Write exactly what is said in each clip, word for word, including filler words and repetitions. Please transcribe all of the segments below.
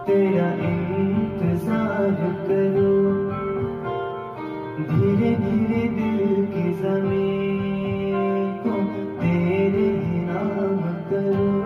तेरा इंतजार करूं, धीरे धीरे दिल की ज़मीं को तेरे नाम करूं,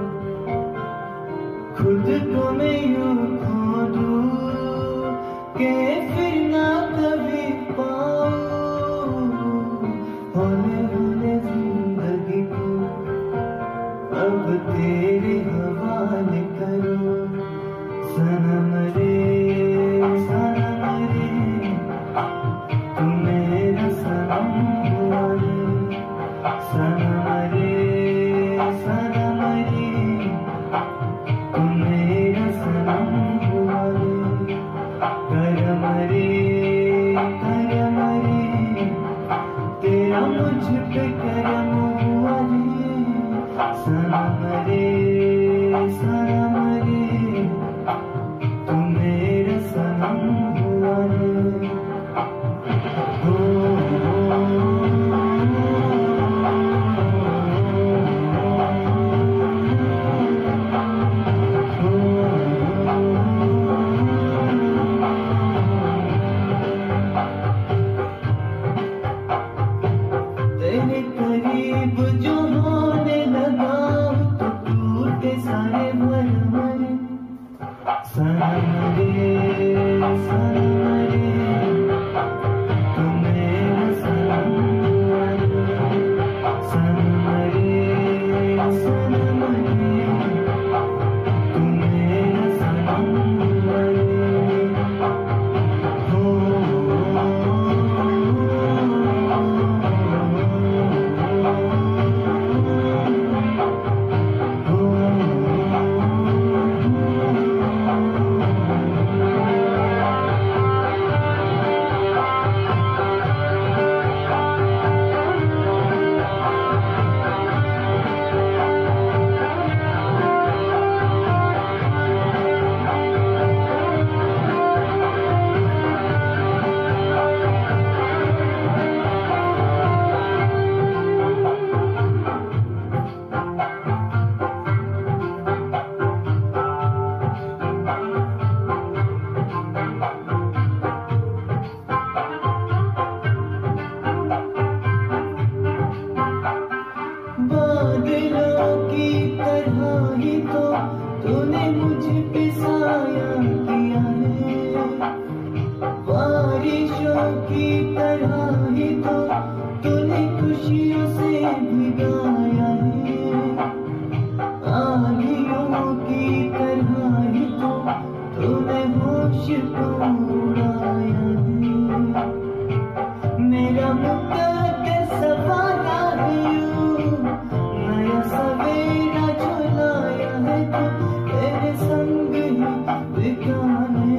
खुद को मैं यूं खो दूं कि फिर ना कभी पाऊं, होने होने जिंदगी को अब तेरे हवाले करूं। सनम रे सनम रे तू मेरा सनम हुआ रे, सनम रे सनम रे तू मेरा सनम हुआ रे, करम रे करम रे तेरा मुझ पे करम हुआ रे, सनम रे सनम रे तू मेरा सनम हुआ रे। हो तेरे करीब जो होने लगा तो टूटे सारे भरम, सनम रे सनम रे तू मेरा सनम हुआ रे, सनम रे सनम रे तू मेरा सनम हुआ रे। हो बादलों की तरह ही तो तूने मुझ पे साया किया है, बारिशों की तरह ही तो तूने खुशियों से भिगाया है, आंधियों की तरह ही तो तूने होश को उड़ाया है, मेरा मुकद्दर सवारा है नया सवेरा झुलाया है, तो तेरे संग ही बिताने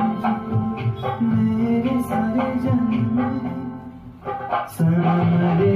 हैं मेरे सारे जन्म, सनम रे